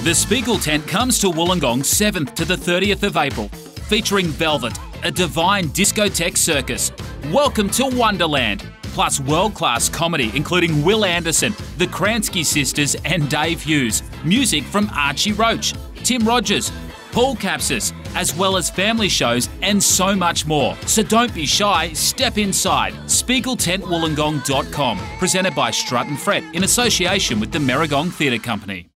The Spiegeltent comes to Wollongong 7th to the 30th of April, featuring Velvet, a divine discotheque circus. Welcome to Wonderland, plus world-class comedy including Will Anderson, the Kransky Sisters and Dave Hughes, music from Archie Roach, Tim Rogers, Paul Capsis, as well as family shows and so much more. So don't be shy, step inside. Spiegeltentwollongong.com, presented by Strut Fret in association with the Merrigong Theatre Co.